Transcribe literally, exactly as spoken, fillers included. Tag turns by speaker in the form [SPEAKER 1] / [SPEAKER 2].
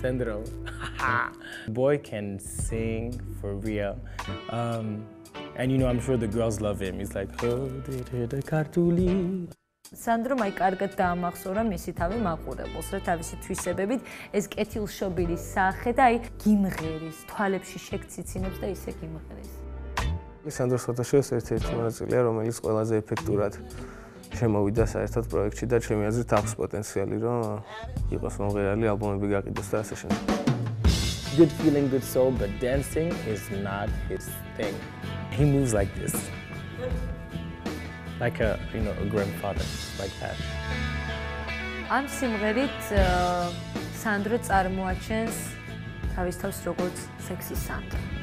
[SPEAKER 1] Sandro. Boy can sing for real. Um, and you know, I'm sure the girls love him. He's like, oh, the cartuli.
[SPEAKER 2] Sandro მაი კარგად დაამახსოვრა მისი თავი მაყურებელს, რა თავისი თვისებებით ეს კეთილშობილის სახე და აი გიმღერის, თვალებში შეგციცინებს და ისე გიმღერის.
[SPEAKER 3] Sandro Sotoshevs ერთ-ერთი მონაწილეა, რომელიც ყველაზე ეფექტურად შემოვიდა საერთოდ პროექტში და ჩემი აზრით აქვს პოტენციალი, რომ იყოს მომღერალი, ალბომები გაყიდოს და ასე შემდეგ.
[SPEAKER 1] Good feeling, good soul, but dancing is not his thing. He moves like this. Like a, you know, a grandfather, like that.
[SPEAKER 2] ამ სიმღერით სანდრო წარმოაჩენს თავის თავს როგორც სექსი სანდრო.